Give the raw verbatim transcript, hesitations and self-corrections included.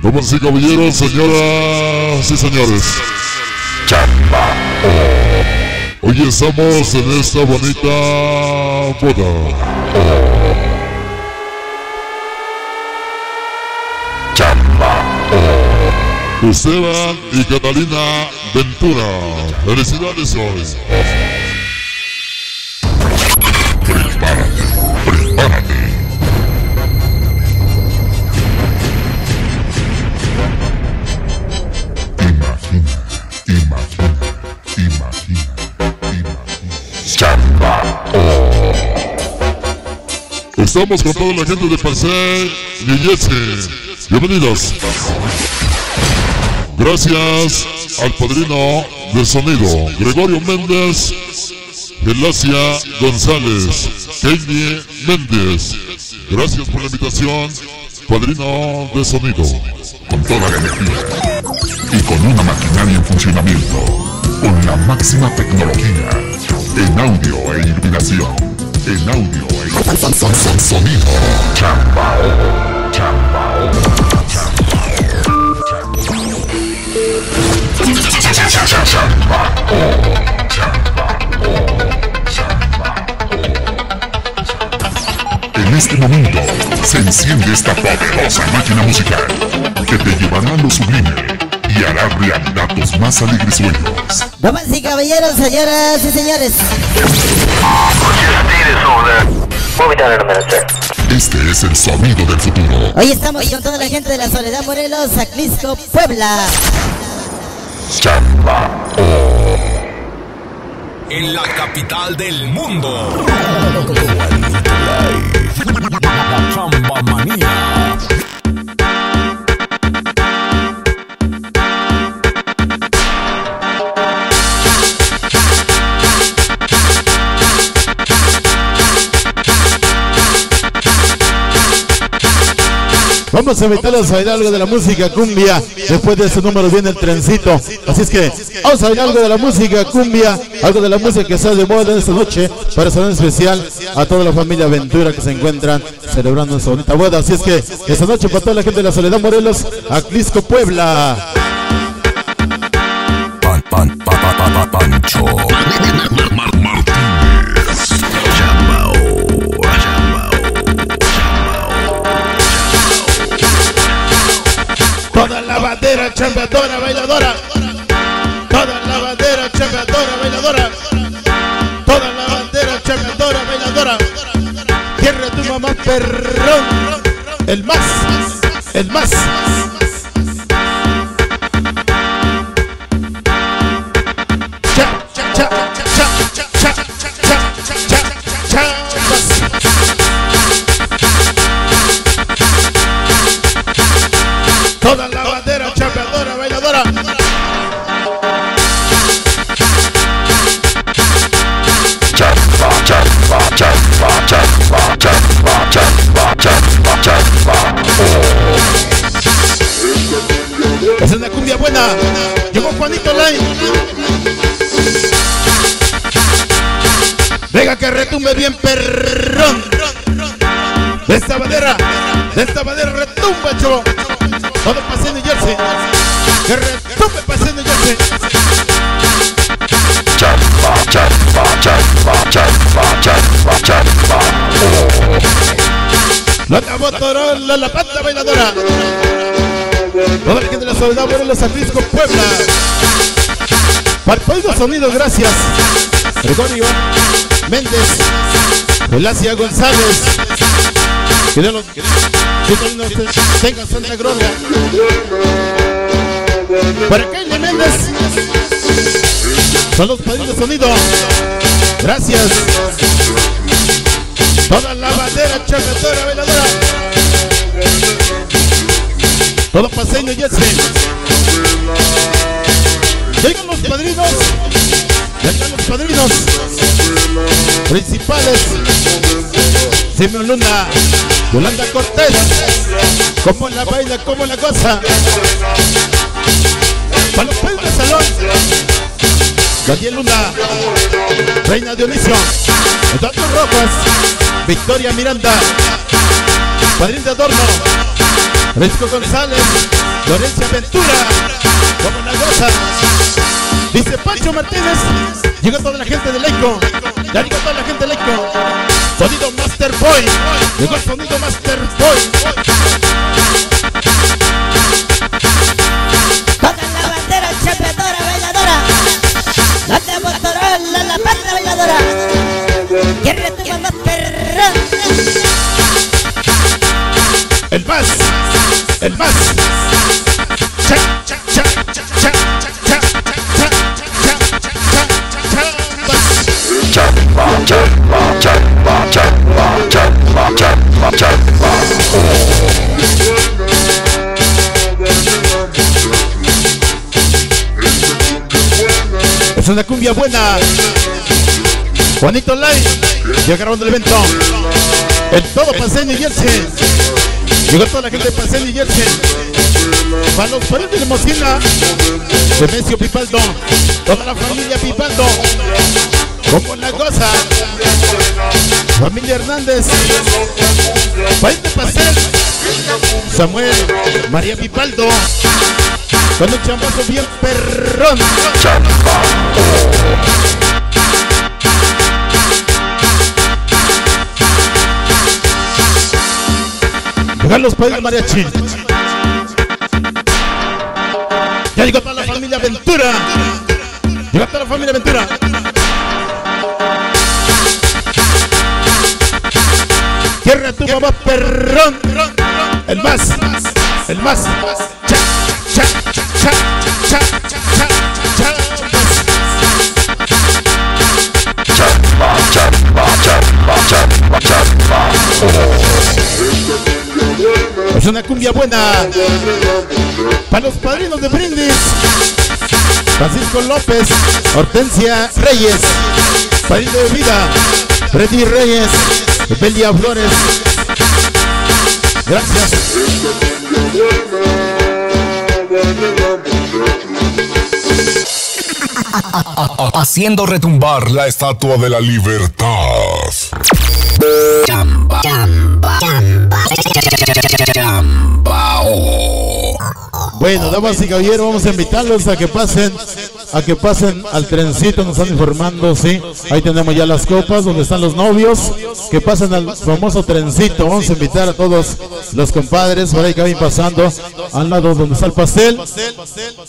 Damas y caballeros, señoras y señores, Chambao. Hoy estamos en esta bonita boda. Chambao. Esteban y Catalina Ventura. Felicidades hoy. Prepárate, prepárate. Imagina, imagina, imagina, imagina. Chambao. Estamos con toda la gente de Parcel y Jesse. Bienvenidos. Gracias al padrino de sonido, Gregorio Méndez, Gelacia González, Kenny Méndez. Gracias por la invitación, padrino de sonido. Con toda la energía y con una maquinaria en funcionamiento, con la máxima tecnología, en audio e iluminación, en audio e son, son, son, sonido. Chambao, Chambao, Chambao, En este momento se enciende esta poderosa máquina musical que te llevará a lo sublime y hará realidad tus más alegres sueños. Damas y caballeros, señoras y señores. Este es el sonido del futuro. Hoy estamos con toda la gente de la Soledad Morelos, Aclisco, Puebla. Chambao. En la capital del mundo. Chamba manía. Vamos a invitarlos a bailar algo de la música cumbia. Después de ese número viene el trencito. Así es que vamos a bailar algo de la música cumbia, algo de la música que está de moda esta noche, para saludar en especial a toda la familia Ventura que se encuentran celebrando esta bonita boda. Así es que esta noche para toda la gente de la Soledad Morelos, Aclisco, Puebla. Pan, pan, pa, pa, pa, pa, Pancho Martínez. Chambao. Toda la bandera chambeadora, bailadora. Toda la bandera chambeadora, bailadora. Toda la bandera chambeadora, bailadora. Tierra tu mamá, perrón. El más, el más. Cha, cha, cha, cha, cha, cha, cha, cha, cha, toda la bandera chambeadora, bailadora. Chamba, chamba, chamba, chamba, chamba, chamba, chamba, chamba. Esa es la cumbia buena. Llegó Juanito Line. Venga que retumbe bien, perrón. De esta bandera, de esta bandera retumba, chavo. Todo pasando en Jersey. Que retumbe pasando en Jersey. Chamba, chamba, chamba, chamba, chamba, chamba. La Motorola, la pata bailadora. Toda la gente de la Soledad Morelos, Aclisco, Puebla. Para el país sonidos, gracias. Gregorio Méndez, Gelacia González. Que Dios los tenga santa gloria. Para Kenny Méndez. Son los padrinos de sonido. Gracias. Toda la bandera chambeadora, bailadora. Todo paseño Jesse. Llegan los padrinos. Llegan los padrinos principales. Simeón Luna, Yolanda Cortés. Como la baila, como la goza. Para los padrinos del salón. Daniel Luna, Reina Dionisio, Eduardo Rojas, Victoria Miranda, Padrín de Adorno, Francisco González, Lorencia Ventura, como la goza. Dice Pancho Martínez, llegó toda la gente de Leico, ya llegó toda la gente de Leico. Sonido Master Boy, llegó el sonido Master Boy. Tocan la bandera champiadora, bailadora. La de Motorola, la banda bailadora. Que retumba más perrón. El más, el más. Cha, cha, cha, cha, cha, cha, cha, cha, cha, cha, cha, Chamba, chamba, chamba, chamba, chamba, chamba, chamba. Es una cumbia buena. Juanito Live, ya grabando el evento. En todo Paseo New Jersey. Llegó toda la gente de Paseo New Jersey. Para los paredes de Limosina, Demesio Pipaldo, toda la familia Pipaldo, como la goza, familia Hernández, País de Paseo, Samuel, María Pipaldo, con un chambazo bien perrón. Carlos País Mariachi. Ya llegó toda la familia Ventura. Llegó toda la familia Ventura. Tierra tu mamá perrón. El más. El más. Cha, cha, cha, cha, cha, cha, Chamba, chamba, chamba, chamba, chamba. Es una cumbia buena para los padrinos de brindis. Francisco López, Hortensia Reyes, padrino de vida, Freddy Reyes, Belia Flores. Gracias. Haciendo retumbar la estatua de la libertad. Chamba, chamba, chamba, chamba, oh. Bueno, damas y caballeros, vamos a invitarlos a que pasen, a que pasen al trencito, nos están informando, sí. Ahí tenemos ya las copas donde están los novios, que pasen al famoso trencito. Vamos a invitar a todos los compadres por ahí que vayan pasando al lado donde está el pastel.